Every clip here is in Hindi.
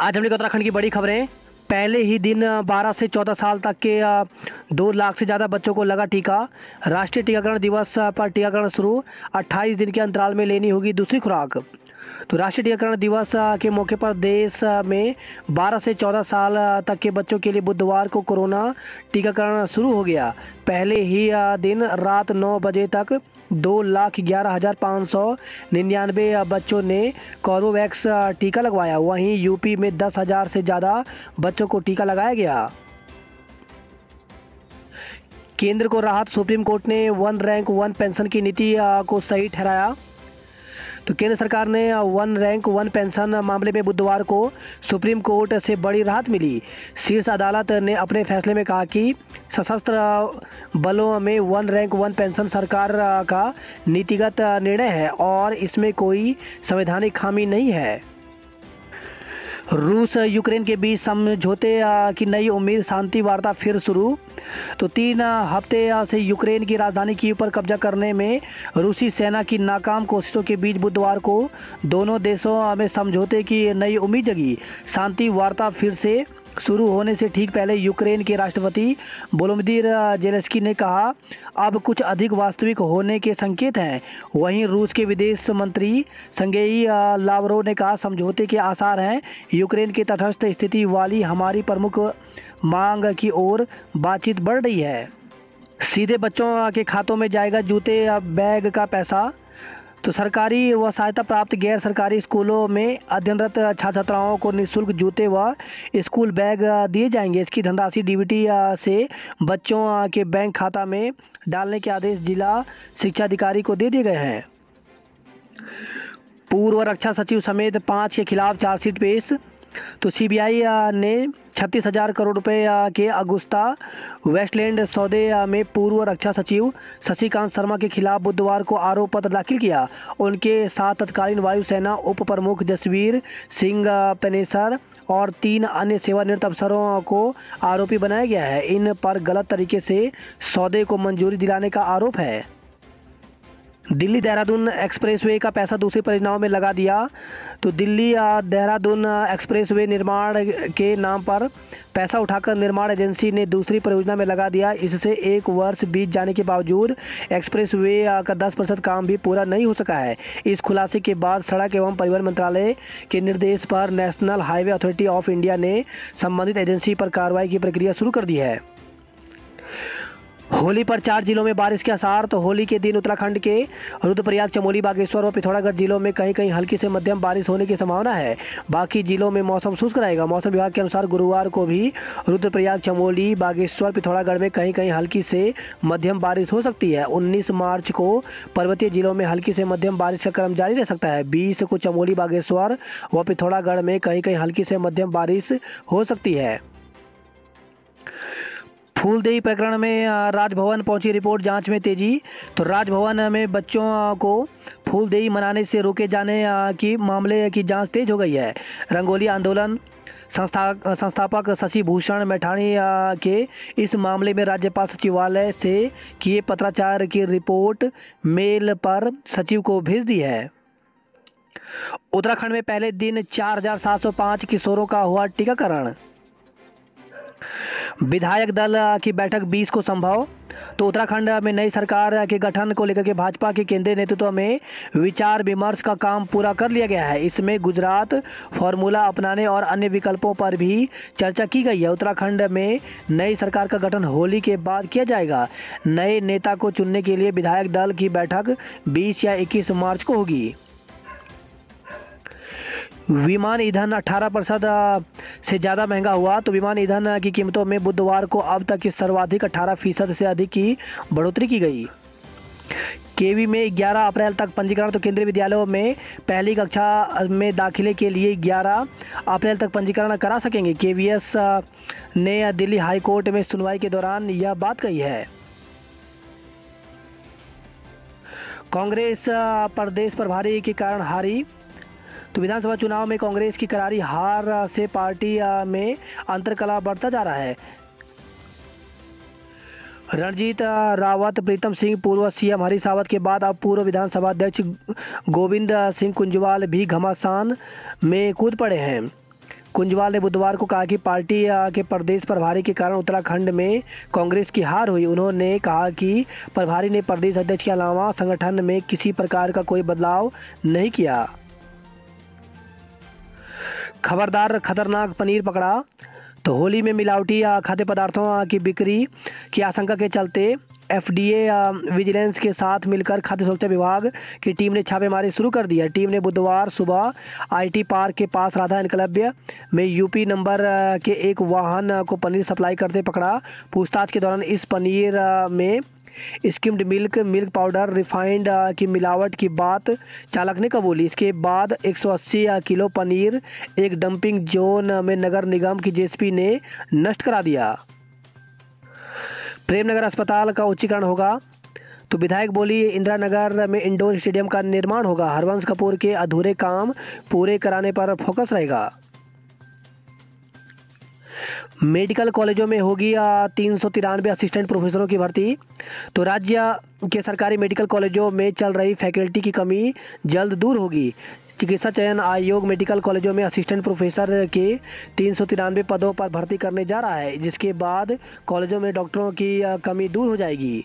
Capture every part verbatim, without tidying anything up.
आज हमने उत्तराखंड की बड़ी खबरें। पहले ही दिन बारह से चौदह साल तक के दो लाख से ज़्यादा बच्चों को लगा टीका। राष्ट्रीय टीकाकरण दिवस पर टीकाकरण शुरू। अट्ठाईस दिन के अंतराल में लेनी होगी दूसरी खुराक। तो राष्ट्रीय टीकाकरण दिवस के मौके पर देश में बारह से चौदह साल तक के बच्चों के लिए बुधवार को कोरोना टीकाकरण शुरू हो गया। पहले ही दिन रात नौ बजे तक दो लाख ग्यारह हज़ार पाँच सौ निन्यानवे बच्चों ने कोर्बेवैक्स टीका लगवाया। वहीं यूपी में दस हज़ार से ज़्यादा बच्चों को टीका लगाया गया। केंद्र को राहत। सुप्रीम कोर्ट ने वन रैंक वन पेंशन की नीति को सही ठहराया। तो केंद्र सरकार ने वन रैंक वन पेंशन मामले में बुधवार को सुप्रीम कोर्ट से बड़ी राहत मिली। शीर्ष अदालत ने अपने फैसले में कहा कि सशस्त्र बलों में वन रैंक वन पेंशन सरकार का नीतिगत निर्णय है और इसमें कोई संवैधानिक खामी नहीं है। रूस यूक्रेन के बीच समझौते की नई उम्मीद। शांति वार्ता फिर शुरू। तो तीन हफ्ते से यूक्रेन की राजधानी कीव पर कब्जा करने में रूसी सेना की नाकाम कोशिशों के बीच बुधवार को दोनों देशों में समझौते की नई उम्मीद जगी। शांति वार्ता फिर से शुरू होने से ठीक पहले यूक्रेन के राष्ट्रपति वोलोदिमीर जेलेंस्की ने कहा अब कुछ अधिक वास्तविक होने के संकेत हैं। वहीं रूस के विदेश मंत्री सर्गेई लावरोव ने कहा समझौते के आसार हैं। यूक्रेन की तटस्थ स्थिति वाली हमारी प्रमुख मांग की ओर बातचीत बढ़ रही है। सीधे बच्चों के खातों में जाएगा जूते बैग का पैसा। तो सरकारी व सहायता प्राप्त गैर सरकारी स्कूलों में अध्ययनरत छात्र छात्राओं को निःशुल्क जूते व स्कूल बैग दिए जाएंगे। इसकी धनराशि डीबीटी से बच्चों के बैंक खाता में डालने के आदेश जिला शिक्षा अधिकारी को दे दिए गए हैं। पूर्व रक्षा सचिव समेत पाँच के खिलाफ चार्जशीट पेश। तो सीबीआई ने छत्तीस हजार करोड़ रुपए के अगुस्ता वेस्टलैंड सौदे में पूर्व रक्षा सचिव शशिकांत शर्मा के खिलाफ बुधवार को आरोप पत्र दाखिल किया। उनके साथ तत्कालीन वायुसेना उप प्रमुख जसवीर सिंह पेनेसर और तीन अन्य सेवानिवृत्त अफसरों को आरोपी बनाया गया है। इन पर गलत तरीके से सौदे को मंजूरी दिलाने का आरोप है। दिल्ली देहरादून एक्सप्रेसवे का पैसा दूसरी परियोजनाओं में लगा दिया। तो दिल्ली देहरादून एक्सप्रेसवे निर्माण के नाम पर पैसा उठाकर निर्माण एजेंसी ने दूसरी परियोजना में लगा दिया। इससे एक वर्ष बीत जाने के बावजूद एक्सप्रेसवे का दस प्रतिशत काम भी पूरा नहीं हो सका है। इस खुलासे के बाद सड़क एवं परिवहन मंत्रालय के निर्देश पर national highway authority of India ने संबंधित एजेंसी पर कार्रवाई की प्रक्रिया शुरू कर दी है। होली पर चार जिलों में बारिश के आसार। तो होली के दिन उत्तराखंड के रुद्रप्रयाग, चमोली, बागेश्वर और पिथौरागढ़ जिलों में कहीं कहीं हल्की से मध्यम बारिश होने की संभावना है। बाकी जिलों में मौसम शुष्क रहेगा। मौसम विभाग के अनुसार गुरुवार को भी रुद्रप्रयाग, चमोली, बागेश्वर, पिथौरागढ़ में कहीं कहीं हल्की से मध्यम बारिश हो सकती है। उन्नीस मार्च को पर्वतीय जिलों में हल्की से मध्यम बारिश का क्रम जारी रह सकता है। बीस को चमोली, बागेश्वर व पिथौरागढ़ में कहीं कहीं हल्की से मध्यम बारिश हो सकती है। फूलदेई प्रकरण में राजभवन पहुंची रिपोर्ट। जांच में तेजी। तो राजभवन में बच्चों को फूलदेई मनाने से रोके जाने की मामले की जांच तेज हो गई है। रंगोली आंदोलन संस्था संस्थापक शशि भूषण मैठाणी के इस मामले में राज्यपाल सचिवालय से किए पत्राचार की रिपोर्ट मेल पर सचिव को भेज दी है। उत्तराखंड में पहले दिन चार हजार सात सौ पाँच किशोरों का हुआ टीकाकरण। विधायक दल की बैठक बीस को संभव। तो उत्तराखंड में नई सरकार के गठन को लेकर के भाजपा के केंद्रीय नेतृत्व में विचार विमर्श का काम पूरा कर लिया गया है। इसमें गुजरात फॉर्मूला अपनाने और अन्य विकल्पों पर भी चर्चा की गई है। उत्तराखंड में नई सरकार का गठन होली के बाद किया जाएगा। नए नेता को चुनने के लिए विधायक दल की बैठक बीस या इक्कीस मार्च को होगी। विमान ईंधन अठारह प्रतिशत से ज़्यादा महंगा हुआ। तो विमान ईंधन की कीमतों में बुधवार को अब तक की सर्वाधिक अठारह फीसद से अधिक की बढ़ोतरी की गई। केवी में ग्यारह अप्रैल तक पंजीकरण। तो केंद्रीय विद्यालयों में पहली कक्षा में दाखिले के लिए ग्यारह अप्रैल तक पंजीकरण करा सकेंगे। केवीएस ने दिल्ली हाई कोर्ट में सुनवाई के दौरान यह बात कही है। कांग्रेस प्रदेश प्रभारी के कारण हारी। तो विधानसभा चुनाव में कांग्रेस की करारी हार से पार्टी में अंतरकलह बढ़ता जा रहा है। रणजीत रावत, प्रीतम सिंह, पूर्व सीएम हरीश रावत के बाद अब पूर्व विधानसभा अध्यक्ष गोविंद सिंह कुंजवाल भी घमासान में कूद पड़े हैं। कुंजवाल ने बुधवार को कहा कि पार्टी के प्रदेश प्रभारी के कारण उत्तराखंड में कांग्रेस की हार हुई। उन्होंने कहा कि प्रभारी ने प्रदेश अध्यक्ष के अलावा संगठन में किसी प्रकार का कोई बदलाव नहीं किया। खबरदार, खतरनाक पनीर पकड़ा। तो होली में मिलावटी खाद्य पदार्थों की बिक्री की आशंका के चलते एफडीए विजिलेंस के साथ मिलकर खाद्य सुरक्षा विभाग की टीम ने छापेमारी शुरू कर दी है। टीम ने बुधवार सुबह आईटी पार्क के पास राधा एकलव्य में यूपी नंबर के एक वाहन को पनीर सप्लाई करते पकड़ा। पूछताछ के दौरान इस पनीर में skimmed milk, milk powder, refined की मिलावट की बात चालक ने कबूली। इसके बाद एक सौ अस्सी किलो पनीर एक डंपिंग जोन में नगर निगम की जेसीबी ने नष्ट करा दिया। प्रेमनगर अस्पताल का उच्चीकरण होगा। तो विधायक बोली, इंदिरा नगर में इंडोर स्टेडियम का निर्माण होगा। हरवंश कपूर के अधूरे काम पूरे कराने पर फोकस रहेगा। मेडिकल कॉलेजों में होगी तीन सौ तिरानवे असिस्टेंट प्रोफेसरों की भर्ती। तो राज्य के सरकारी मेडिकल कॉलेजों में चल रही फैकल्टी की कमी जल्द दूर होगी। चिकित्सा चयन आयोग मेडिकल कॉलेजों में असिस्टेंट प्रोफेसर के तीन सौ तिरानवे पदों पर भर्ती करने जा रहा है, जिसके बाद कॉलेजों में डॉक्टरों की कमी दूर हो जाएगी।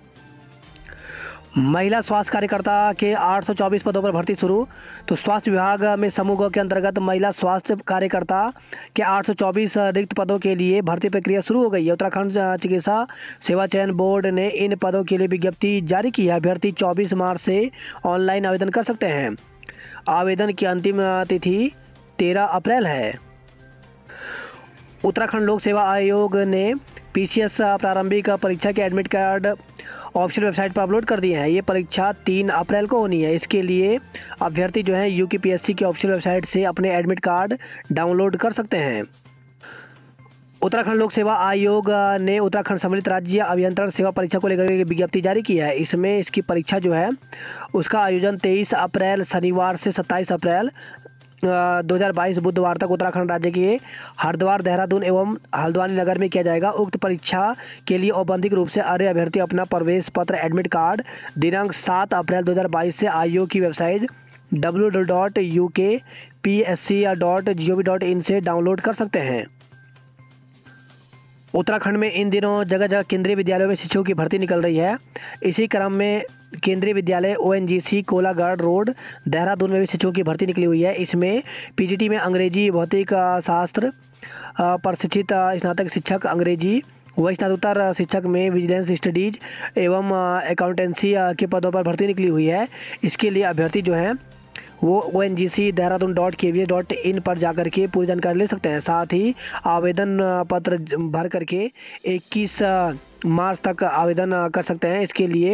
महिला स्वास्थ्य कार्यकर्ता के आठ सौ चौबीस पदों पर भर्ती शुरू। तो स्वास्थ्य विभाग में समूह के अंतर्गत महिला स्वास्थ्य कार्यकर्ता के आठ सौ चौबीस रिक्त पदों के लिए भर्ती प्रक्रिया शुरू हो गई है। उत्तराखंड चिकित्सा सेवा चयन बोर्ड ने इन पदों के लिए विज्ञप्ति जारी की है। अभ्यर्थी चौबीस मार्च से ऑनलाइन आवेदन कर सकते हैं। आवेदन की अंतिम तिथि तेरह अप्रैल है। उत्तराखंड लोक सेवा आयोग ने पीसीएस प्रारंभिक परीक्षा के एडमिट कार्ड ऑफिशियल वेबसाइट पर अपलोड कर दिए हैं। ये परीक्षा तीन अप्रैल को होनी है। इसके लिए अभ्यर्थी जो है यूकेपीएससी की ऑफिशियल वेबसाइट से अपने एडमिट कार्ड डाउनलोड कर सकते हैं। उत्तराखंड लोक सेवा आयोग ने उत्तराखंड सम्मिलित राज्य अभियंत्रण सेवा परीक्षा को लेकर एक विज्ञप्ति जारी की है। इसमें इसकी परीक्षा जो है उसका आयोजन तेईस अप्रैल शनिवार से सत्ताईस अप्रैल दो हज़ार बाईस बुधवार तक उत्तराखंड राज्य के हरिद्वार, देहरादून एवं हल्द्वानी नगर में किया जाएगा। उक्त परीक्षा के लिए औपबंधिक रूप से अर्ह अभ्यर्थी अपना प्रवेश पत्र एडमिट कार्ड दिनांक सात अप्रैल दो हज़ार बाईस से आयोग की website W W W dot U K P S C dot G O V dot in से डाउनलोड कर सकते हैं। उत्तराखंड में इन दिनों जगह जगह केंद्रीय विद्यालयों में शिक्षकों की भर्ती निकल रही है। इसी क्रम में Kendriya Vidyalaya O N G C Kolagarh road Dehradun में भी शिक्षकों की भर्ती निकली हुई है। इसमें पीजीटी में अंग्रेजी भौतिक शास्त्र प्रशिक्षित स्नातक शिक्षक अंग्रेजी व स्नातकोत्तर शिक्षक में विजिलेंस स्टडीज एवं अकाउंटेंसी के पदों पर भर्ती निकली हुई है। इसके लिए अभ्यर्थी जो हैं वो O N G C Dehradun dot K V S dot in पर जाकर के पूरी जानकारी ले सकते हैं। साथ ही आवेदन पत्र भर करके इक्कीस मार्च तक आवेदन कर सकते हैं। इसके लिए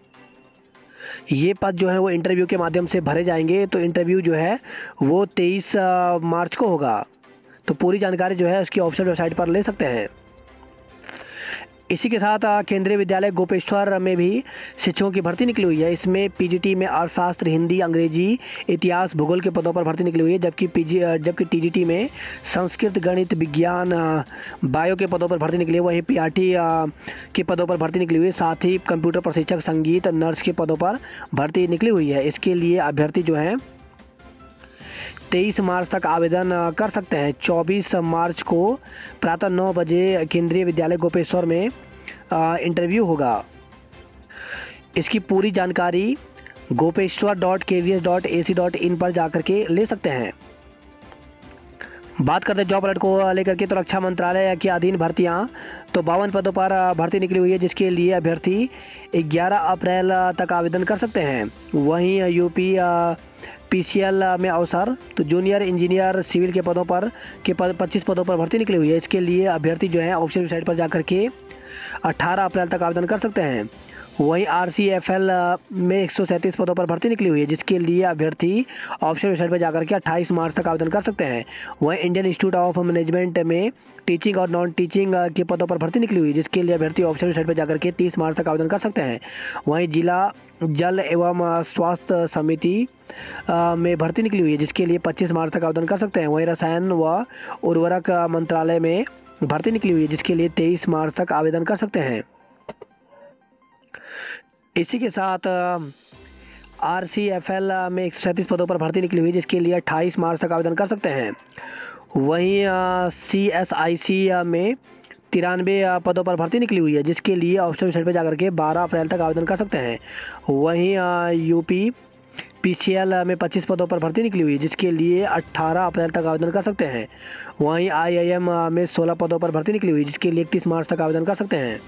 ये पद जो है वो इंटरव्यू के माध्यम से भरे जाएंगे। तो इंटरव्यू जो है वो तेईस मार्च को होगा। तो पूरी जानकारी जो है उसकी ऑफिशियल वेबसाइट पर ले सकते हैं। इसी के साथ केंद्रीय विद्यालय गोपेश्वर में भी शिक्षकों की भर्ती निकली हुई है। इसमें पीजीटी में अर्थशास्त्र, हिंदी, अंग्रेजी, इतिहास, भूगोल के पदों पर भर्ती निकली हुई है। जबकि पीजी जबकि टीजीटी में संस्कृत, गणित, विज्ञान, बायो के पदों पर भर्ती निकली है। वहीं पीआरटी के पदों पर भर्ती निकली हुई है। साथ ही कंप्यूटर प्रशिक्षक, संगीत, नर्स के पदों पर भर्ती निकली हुई है। इसके लिए अभ्यर्थी जो हैं तेईस मार्च तक आवेदन कर सकते हैं। चौबीस मार्च को प्रातः नौ बजे केंद्रीय विद्यालय गोपेश्वर में इंटरव्यू होगा। इसकी पूरी जानकारी Gopeshwar dot K V S dot A C dot in पर जाकर के ले सकते हैं। बात करते हैं जॉब अलर्ट को लेकर के। तो रक्षा मंत्रालय के अधीन भर्तियां तो बावन पदों पर भर्ती निकली हुई है, जिसके लिए अभ्यर्थी ग्यारह अप्रैल तक आवेदन कर सकते हैं। वहीं यूपी पीसीएल में अवसर तो जूनियर इंजीनियर सिविल के पदों पर के पद पच्चीस पदों पर भर्ती निकली हुई है। इसके लिए अभ्यर्थी जो है ऑफिशियल वेबसाइट पर जाकर के अठारह अप्रैल तक आवेदन कर सकते हैं। वहीं आरसीएफएल में एक सौ सैंतीस पदों पर भर्ती निकली हुई है, जिसके लिए अभ्यर्थी ऑफिशियल वेबसाइट पर जाकर के अट्ठाईस मार्च तक आवेदन कर सकते हैं। वहीं इंडियन इंस्टीट्यूट ऑफ मैनेजमेंट में टीचिंग और नॉन टीचिंग के पदों पर भर्ती निकली हुई है, जिसके लिए अभ्यर्थी ऑफिशियल वेबसाइट पर जाकर के तीस मार्च तक आवेदन कर सकते हैं। वहीं जिला जल एवं स्वास्थ्य समिति में भर्ती निकली हुई है, जिसके लिए पच्चीस मार्च तक आवेदन कर सकते हैं। वहीं रसायन व उर्वरक मंत्रालय में भर्ती निकली हुई है, जिसके लिए तेईस मार्च तक आवेदन कर सकते हैं। इसी के साथ आरसीएफएल में एक सौ सैंतीस पदों पर भर्ती निकली हुई है, जिसके लिए अट्ठाईस मार्च तक आवेदन कर सकते हैं। वहीं सी एस आई सी में तिरानवे पदों पर भर्ती निकली हुई है, जिसके लिए ऑप्शन वेबसाइट पर जाकर के बारह अप्रैल तक आवेदन कर सकते हैं। वहीं यूपी पी सी एल में पच्चीस पदों पर भर्ती निकली हुई है, जिसके लिए अठारह अप्रैल तक आवेदन कर सकते हैं। वहीं आई आई एम में सोलह पदों पर भर्ती निकली हुई है, जिसके लिए इकतीस मार्च तक आवेदन कर सकते हैं।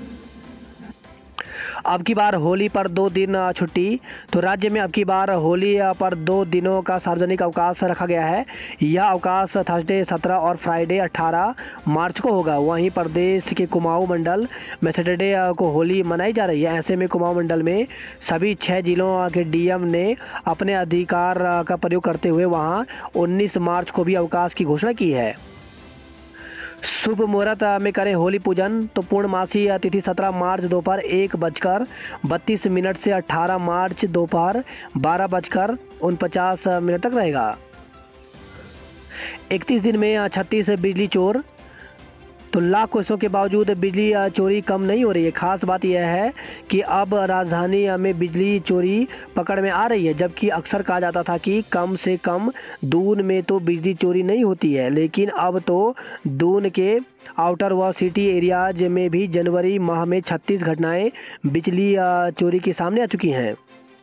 अब की बार होली पर दो दिन छुट्टी। तो राज्य में अब की बार होली पर दो दिनों का सार्वजनिक अवकाश रखा गया है। यह अवकाश थर्सडे सत्रह और फ्राइडे अठारह मार्च को होगा। वहीं प्रदेश के कुमाऊं मंडल में सैटरडे को होली मनाई जा रही है। ऐसे में कुमाऊं मंडल में सभी छः जिलों के डी एम ने अपने अधिकार का प्रयोग करते हुए वहां उन्नीस मार्च को भी अवकाश की घोषणा की है। शुभ मुहूर्त में करें होली पूजन। तो पूर्णमासी तिथि सत्रह मार्च दोपहर एक बजकर बत्तीस मिनट से अठारह मार्च दोपहर बारह बजकर उनपचास मिनट तक रहेगा। इकतीस दिन में छत्तीस बिजली चोर। तो लाख कोशिशों के बावजूद बिजली चोरी कम नहीं हो रही है। खास बात यह है कि अब राजधानी में बिजली चोरी पकड़ में आ रही है, जबकि अक्सर कहा जाता था कि कम से कम दून में तो बिजली चोरी नहीं होती है, लेकिन अब तो दून के आउटर व सिटी एरियाज में भी जनवरी माह में छत्तीस घटनाएं बिजली चोरी के सामने आ चुकी हैं।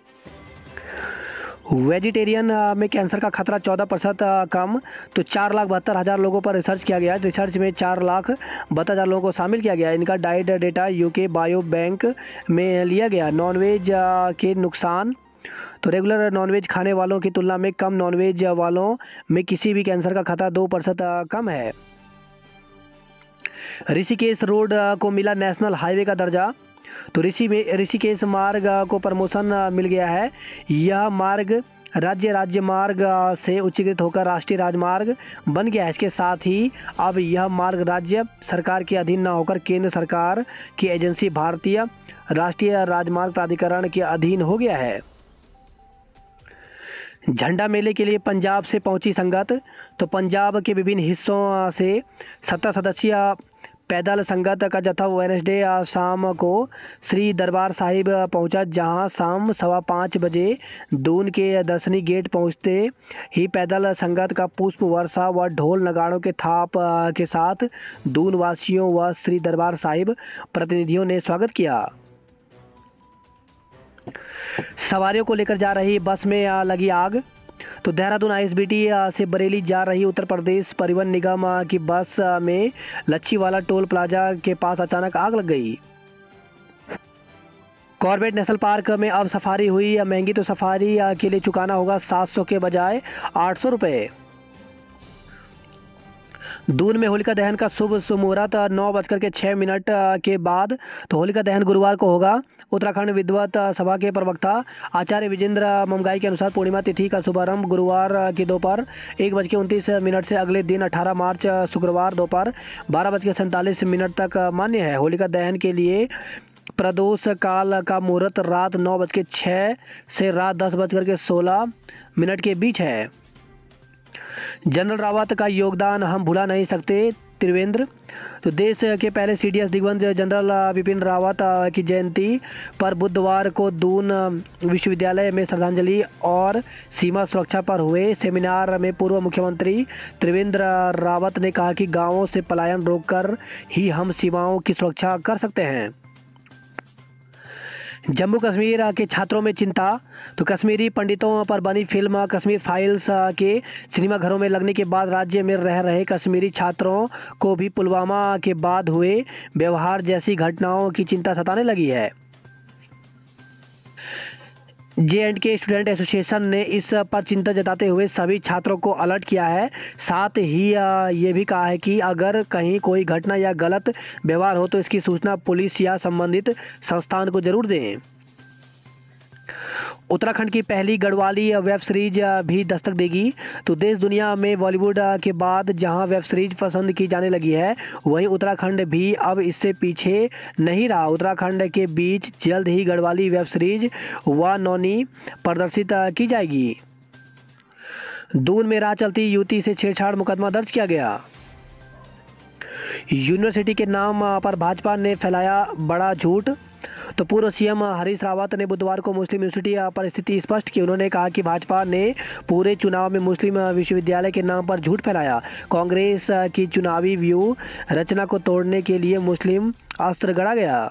वेजिटेरियन में कैंसर का खतरा चौदह प्रतिशत कम। तो चार लाख बहत्तर हज़ार लोगों पर रिसर्च किया गया है। रिसर्च में चार लाख बहत्तर हज़ार लोगों को शामिल किया गया है। इनका diet data UK biobank में लिया गया। नॉनवेज के नुकसान। तो रेगुलर नॉनवेज खाने वालों की तुलना में कम नॉनवेज वालों में किसी भी कैंसर का खतरा दो प्रतिशत कम है। ऋषिकेश रोड को मिला नेशनल हाईवे का दर्जा। तो ऋषि में ऋषिकेश मार्ग को प्रमोशन मिल गया है। यह मार्ग राज्य राज्य मार्ग से उच्चीकृत होकर राष्ट्रीय राजमार्ग बन गया है। इसके साथ ही अब यह मार्ग राज्य सरकार के अधीन न होकर केंद्र सरकार की एजेंसी भारतीय राष्ट्रीय राजमार्ग प्राधिकरण के अधीन हो गया है। झंडा मेले के लिए पंजाब से पहुंची संगत। तो पंजाब के विभिन्न हिस्सों से सत्तर सदस्यीय पैदल संगत का जत्था वेडनेसडे शाम को श्री दरबार साहिब पहुंचा, जहां शाम सवा पाँच बजे दून के दर्शनी गेट पहुंचते ही पैदल संगत का पुष्प वर्षा व ढोल नगाड़ों के थाप के साथ दून वासियों व श्री दरबार साहिब प्रतिनिधियों ने स्वागत किया। सवारियों को लेकर जा रही बस में लगी आग। तो Dehradun I S B T से बरेली जा रही उत्तर प्रदेश परिवहन निगम की बस में लच्छीवाला टोल प्लाजा के पास अचानक आग लग गई। कॉर्बेट नेशनल पार्क में अब सफारी हुई महंगी। तो सफारी के लिए चुकाना होगा सात सौ के बजाय आठ सौ रुपये। दून में होलिका दहन का शुभ मुहूर्त नौ बजकर के छः मिनट के बाद। तो होलिका दहन गुरुवार को होगा। उत्तराखंड विद्वत सभा के प्रवक्ता आचार्य विजेंद्र ममगाई के अनुसार पूर्णिमा तिथि का शुभारंभ गुरुवार की दोपहर एक बज के उनतीस मिनट से अगले दिन अठारह मार्च शुक्रवार दोपहर बारह बज के सैंतालीस मिनट तक मान्य है। होलिका दहन के लिए प्रदोष काल का मुहूर्त रात नौ बज के छः से रात दस बजकर के सोलह मिनट के बीच है। जनरल रावत का योगदान हम भुला नहीं सकते, त्रिवेंद्र। तो देश के पहले सी डी एस दिग्गज जनरल बिपिन रावत की जयंती पर बुधवार को दून विश्वविद्यालय में श्रद्धांजलि और सीमा सुरक्षा पर हुए सेमिनार में पूर्व मुख्यमंत्री त्रिवेंद्र रावत ने कहा कि गांवों से पलायन रोककर ही हम सीमाओं की सुरक्षा कर सकते हैं। जम्मू कश्मीर के छात्रों में चिंता। तो कश्मीरी पंडितों पर बनी फिल्म कश्मीर फाइल्स के सिनेमाघरों में लगने के बाद राज्य में रह रहे कश्मीरी छात्रों को भी पुलवामा के बाद हुए व्यवहार जैसी घटनाओं की चिंता सताने लगी है। J and K student association ने इस पर चिंता जताते हुए सभी छात्रों को अलर्ट किया है। साथ ही ये भी कहा है कि अगर कहीं कोई घटना या गलत व्यवहार हो तो इसकी सूचना पुलिस या संबंधित संस्थान को जरूर दें। उत्तराखंड की पहली गढ़वाली वेब सीरीज भी दस्तक देगी। तो देश दुनिया में बॉलीवुड के बाद जहां वेब सीरीज पसंद की जाने लगी है, वहीं उत्तराखंड भी अब इससे पीछे नहीं रहा। उत्तराखंड के बीच जल्द ही गढ़वाली वेब सीरीज व नौनी प्रदर्शित की जाएगी। दून में राह चलती युवती से छेड़छाड़ मुकदमा दर्ज किया गया। यूनिवर्सिटी के नाम पर भाजपा ने फैलाया बड़ा झूठ। तो पूर्व सीएम हरीश रावत ने बुधवार को मुस्लिम यूनिवर्सिटी पर स्थिति स्पष्ट की। उन्होंने कहा कि भाजपा ने पूरे चुनाव में मुस्लिम विश्वविद्यालय के नाम पर झूठ फैलाया। कांग्रेस की चुनावी व्यू रचना को तोड़ने के लिए मुस्लिम अस्त्र गढ़ा गया।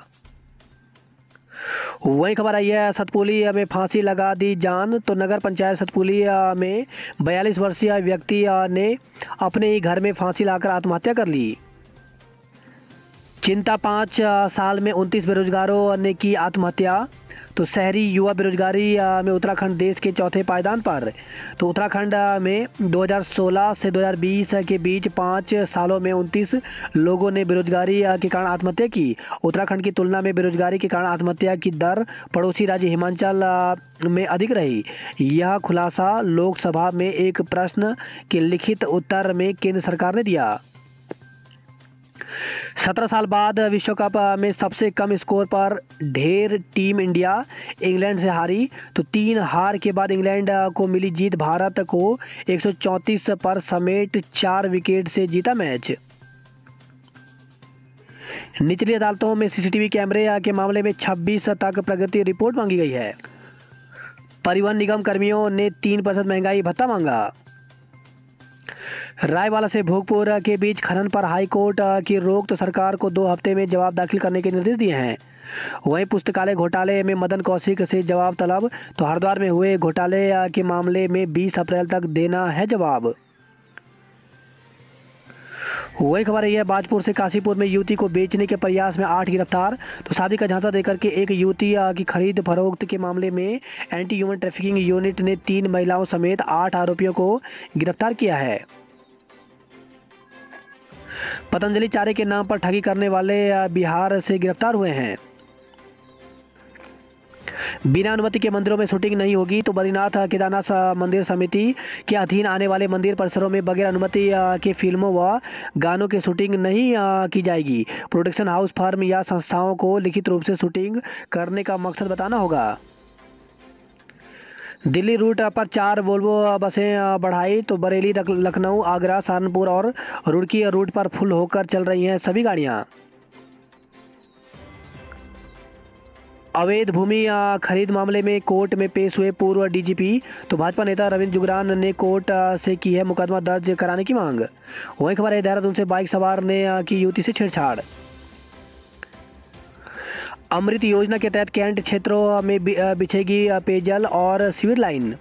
वही खबर आई है, सतपुली में फांसी लगा दी जान। तो नगर पंचायत सतपुली में बयालीस वर्षीय व्यक्ति ने अपने ही घर में फांसी लाकर आत्महत्या कर ली। चिंता, पाँच साल में उनतीस बेरोजगारों ने की आत्महत्या। तो शहरी युवा बेरोजगारी में उत्तराखंड देश के चौथे पायदान पर। तो उत्तराखंड में दो हज़ार सोलह से दो हज़ार बीस के बीच पाँच सालों में उनतीस लोगों ने बेरोजगारी के कारण आत्महत्या की। उत्तराखंड की तुलना में बेरोजगारी के कारण आत्महत्या की दर पड़ोसी राज्य हिमाचल में अधिक रही। यह खुलासा लोकसभा में एक प्रश्न के लिखित उत्तर में केंद्र सरकार ने दिया। सत्रह साल बाद विश्व कप में सबसे कम स्कोर पर ढेर टीम इंडिया इंग्लैंड से हारी। तो तीन हार के बाद इंग्लैंड को मिली जीत। भारत को एक सौ चौंतीस पर समेट चार विकेट से जीता मैच। निचली अदालतों में सीसीटीवी कैमरे के मामले में छब्बीस तक प्रगति रिपोर्ट मांगी गई है। परिवहन निगम कर्मियों ने तीन प्रतिशत महंगाई भत्ता मांगा। रायवाला से भोगपुर के बीच खनन पर हाईकोर्ट की रोक। तो सरकार को दो हफ्ते में जवाब दाखिल करने के निर्देश दिए हैं। वहीं पुस्तकालय घोटाले में मदन कौशिक से जवाब तलब। तो हरिद्वार में हुए घोटाले के मामले में बीस अप्रैल तक देना है जवाब। वही खबर है, बाजपुर से काशीपुर में युवती को बेचने के प्रयास में आठ गिरफ्तार। तो शादी का झांसा देकर के एक युवती की खरीद फरोख्त के मामले में एंटी ह्यूमन ट्रैफिकिंग यूनिट ने तीन महिलाओं समेत आठ आरोपियों को गिरफ्तार किया है। पतंजलि चारे के नाम पर ठगी करने वाले बिहार से गिरफ्तार हुए हैं। बिना अनुमति के मंदिरों में शूटिंग नहीं होगी। तो बद्रीनाथ केदारनाथ मंदिर समिति के अधीन आने वाले मंदिर परिसरों में बगैर अनुमति के फिल्मों व गानों की शूटिंग नहीं की जाएगी। प्रोडक्शन हाउस, फर्म या संस्थाओं को लिखित रूप से शूटिंग करने का मकसद बताना होगा। दिल्ली रूट पर चार वोल्वो बसें बढ़ाई। तो बरेली, लखनऊ, आगरा, सहारनपुर और रुड़की रूट पर फुल होकर चल रही हैं सभी गाड़ियां। अवैध भूमि खरीद मामले में कोर्ट में पेश हुए पूर्व डीजीपी। तो भाजपा नेता रविंद्र जुगरान ने कोर्ट से की है मुकदमा दर्ज कराने की मांग। वहीं खबर है, देहरादून से बाइक सवार ने की युवती से छेड़छाड़। अमृत योजना के तहत कैंट क्षेत्रों में बिछेगी पेयजल और सीवर लाइन।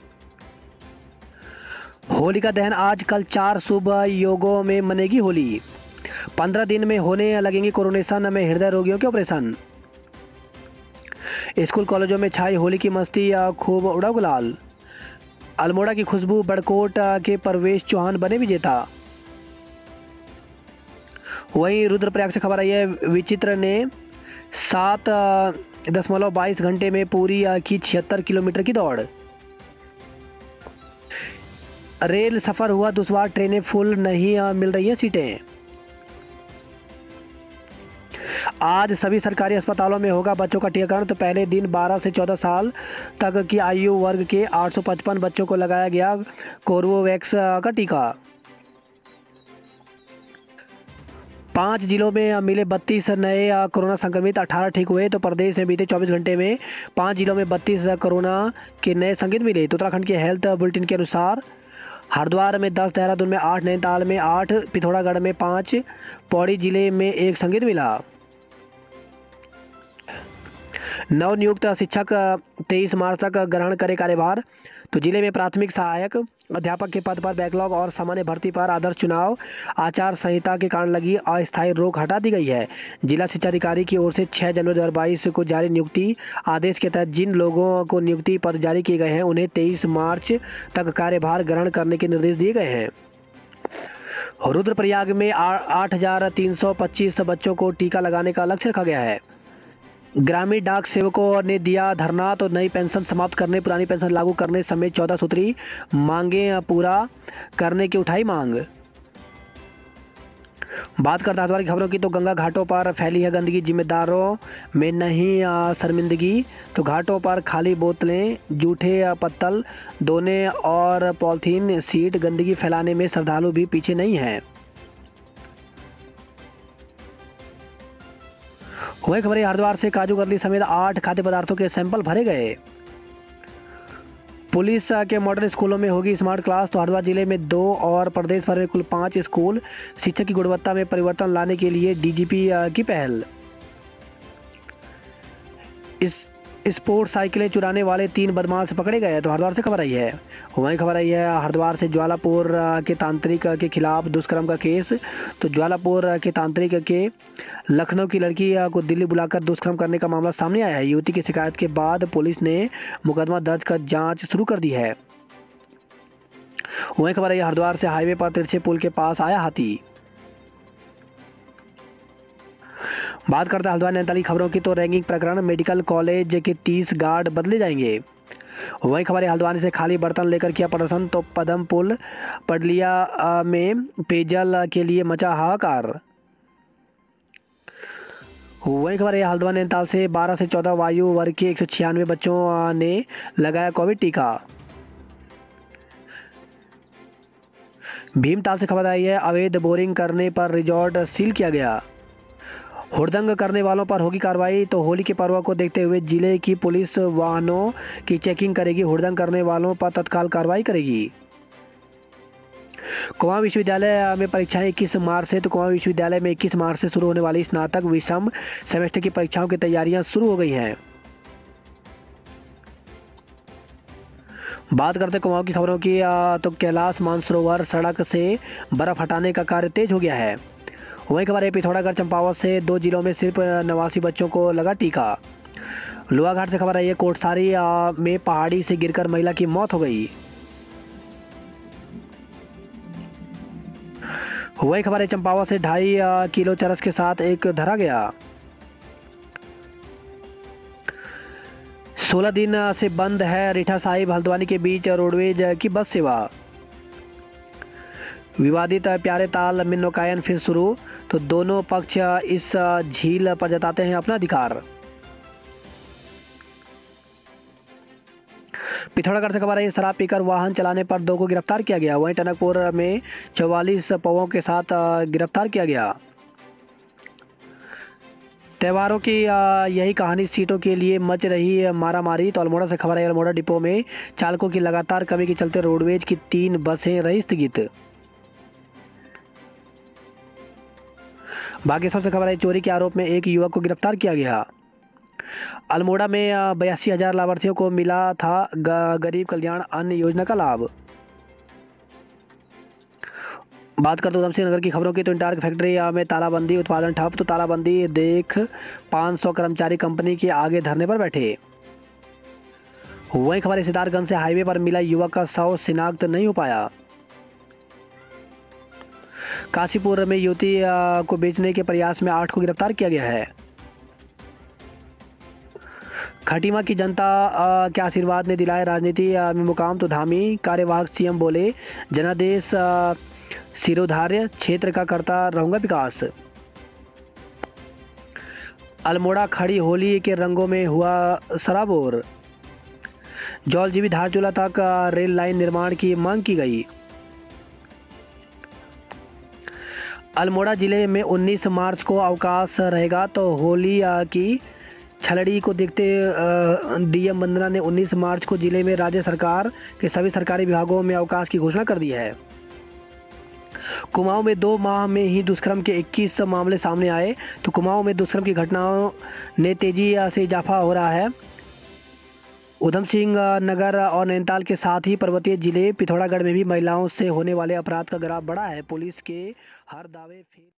होलिका दहन आज, कल चार शुभ योगों में मनेगी होली। पंद्रह दिन में होने लगेंगे कोरोनेशन में हृदय रोगियों के ऑपरेशन। स्कूल कॉलेजों में छाई होली की मस्ती, खूब उड़ा गुलाल। अल्मोड़ा की खुशबू, बड़कोट के परवेश चौहान बने विजेता। वहीं रुद्रप्रयाग से खबर आई है, विचित्र ने सात दशमलव बाईस घंटे में पूरी की छिहत्तर किलोमीटर की दौड़। रेल सफर हुआ दुश्वार, ट्रेनें फुल नहीं मिल रही हैं सीटें। आज सभी सरकारी अस्पतालों में होगा बच्चों का टीकाकरण। तो पहले दिन बारह से चौदह साल तक की आयु वर्ग के आठ सौ पचपन बच्चों को लगाया गया कोर्बोवैक्स का टीका। पाँच जिलों में मिले बत्तीस नए कोरोना संक्रमित, अठारह ठीक हुए। तो प्रदेश में बीते चौबीस घंटे में पाँच जिलों में बत्तीस कोरोना के नए संक्रमित मिले। तो उत्तराखंड के हेल्थ बुलेटिन के अनुसार हरिद्वार में दस, देहरादून में आठ, नैनीताल में आठ, पिथौरागढ़ में पाँच, पौड़ी जिले में एक संक्रमित मिला। नवनियुक्त शिक्षक तेईस मार्च तक ग्रहण करे कार्यभार। तो जिले में प्राथमिक सहायक अध्यापक के पद पर बैकलॉग और सामान्य भर्ती पर आदर्श चुनाव आचार संहिता के कारण लगी अस्थायी रोक हटा दी गई है। जिला शिक्षा अधिकारी की ओर से छह जनवरी दो हज़ार बाईस को जारी नियुक्ति आदेश के तहत जिन लोगों को नियुक्ति पत्र जारी किए गए हैं उन्हें तेईस मार्च तक कार्यभार ग्रहण करने के निर्देश दिए गए हैं। रुद्रप्रयाग में आठ हजार तीन सौ पच्चीस बच्चों को टीका लगाने का लक्ष्य रखा गया है। ग्रामीण डाक सेवकों ने दिया धरना। तो नई पेंशन समाप्त करने, पुरानी पेंशन लागू करने समेत चौदह सूत्री मांगे पूरा करने की उठाई मांग। बात करते हरिद्वार की खबरों की। तो गंगा घाटों पर फैली है गंदगी, जिम्मेदारों में नहीं शर्मिंदगी। तो घाटों पर खाली बोतलें, जूठे पत्तल, दोने और पॉलीथीन सीट, गंदगी फैलाने में श्रद्धालु भी पीछे नहीं हैं। वही खबर है हरिद्वार से काजू कतली समेत आठ खाद्य पदार्थों के सैंपल भरे गए। पुलिस के मॉडल स्कूलों में होगी स्मार्ट क्लास, तो हरिद्वार जिले में दो और प्रदेश भर में कुल पाँच स्कूल। शिक्षा की गुणवत्ता में परिवर्तन लाने के लिए डीजीपी की पहल। इस स्पोर्ट्स साइकिलें चुराने वाले तीन बदमाश पकड़े गए, तो हरिद्वार से खबर आई है। वहीं खबर आई है हरिद्वार से ज्वालापुर के तांत्रिक के खिलाफ दुष्कर्म का केस। तो ज्वालापुर के तांत्रिक के लखनऊ की लड़की को दिल्ली बुलाकर दुष्कर्म करने का मामला सामने आया है। युवती की शिकायत के बाद पुलिस ने मुकदमा दर्ज कर जांच शुरू कर दी है। वहीं खबर आई हरिद्वार से हाईवे पर तिरछे पुल के पास आया हाथी। बात करते हैं हल्द्वानी नैनीताल की खबरों की, तो रैंकिंग प्रकरण मेडिकल कॉलेज के तीस गार्ड बदले जाएंगे। वहीं खबर है हल्द्वानी से खाली बर्तन लेकर किया प्रदर्शन, तो पदम पुल पडलिया में पेयजल के लिए मचा हाहाकार। वहीं खबर है हल्द्वानी नैनीताल से बारह से चौदह वायु वर्ग के एक सौ छियानवे बच्चों ने लगाया कोविड टीका। भीमताल से खबर आई है अवैध बोरिंग करने पर रिजॉर्ट सील किया गया। हुड़दंग करने वालों पर होगी कार्रवाई, तो होली के पर्व को देखते हुए जिले की पुलिस वाहनों की चेकिंग करेगी। हुड़दंग करने वालों पर तत्काल कार्रवाई करेगी। कुमाऊं विश्वविद्यालय में परीक्षाएं इक्कीस मार्च से, तो कुमाऊं विश्वविद्यालय में इक्कीस मार्च से शुरू होने वाली स्नातक विषम सेमेस्टर की परीक्षाओं की तैयारियां शुरू हो गई हैं। बात करते कुमाऊं की खबरों की, तो कैलाश मानसरोवर सड़क से बर्फ हटाने का कार्य तेज हो गया है। वहीं खबर है पिथौरागढ़ चंपावत से दो जिलों में सिर्फ नवासी बच्चों को लगा टीका। लोहाघाट से खबर आई है कोटसारी में पहाड़ी से गिरकर महिला की मौत हो गई। वही खबर है चंपावत से ढाई किलो चरस के साथ एक धरा गया। सोलह दिन से बंद है रीठा साहिब हल्द्वानी के बीच रोडवेज की बस सेवा। विवादित प्यारे ताल में नौकायन फिर शुरू, तो दोनों पक्ष इस झील पर जताते हैं अपना अधिकार। पिथौरागढ़ से खबर है शराब पीकर वाहन चलाने पर दो को गिरफ्तार किया गया। वहीं टनकपुर में चौवालीस पवों के साथ गिरफ्तार किया गया। त्योहारों की यही कहानी, सीटों के लिए मच रही मारामारी, तो अल्मोड़ा से खबर है अल्मोड़ा डिपो में चालकों की लगातार कमी के चलते रोडवेज की तीन बसें रही स्थगित। बागेश्वर से खबर है चोरी के आरोप में एक युवक को गिरफ्तार किया गया। अल्मोड़ा में बयासी हजार लाभार्थियों को मिला था गरीब कल्याण अन्न योजना का लाभ। बात करते उधमसिंह नगर की खबरों की, तो इंटार्क फैक्ट्री में तालाबंदी, उत्पादन ठप, तो तालाबंदी देख पाँच सौ कर्मचारी कंपनी के आगे धरने पर बैठे। वहीं खबर है सिद्धार्थगंज से हाईवे पर मिला युवक का शव शिनाख्त नहीं हो पाया। काशीपुर में युवती को बेचने के प्रयास में आठ को गिरफ्तार किया गया है। खटीमा की जनता के आशीर्वाद ने दिलाए राजनीति में मुकाम, तो धामी कार्यवाहक सीएम बोले जनादेश सिरोधार्य क्षेत्र का करता रहूंगा विकास। अल्मोड़ा खड़ी होली के रंगों में हुआ सराबोर। जौलजीबी धारचूला तक रेल लाइन निर्माण की मांग की गई। अल्मोड़ा जिले में उन्नीस मार्च को अवकाश रहेगा, तो होली की छलड़ी को देखते डीएम वंदना ने उन्नीस मार्च को जिले में राज्य सरकार के सभी सरकारी विभागों में अवकाश की घोषणा कर दी है। कुमाऊं में दो माह में ही दुष्कर्म के इक्कीस मामले सामने आए, तो कुमाऊं में दुष्कर्म की घटनाओं ने तेजी से इजाफा हो रहा है। उधमसिंह नगर और नैनीताल के साथ ही पर्वतीय जिले पिथौरागढ़ में भी महिलाओं से होने वाले अपराध का ग्राफ बढ़ा है। पुलिस के हर दावे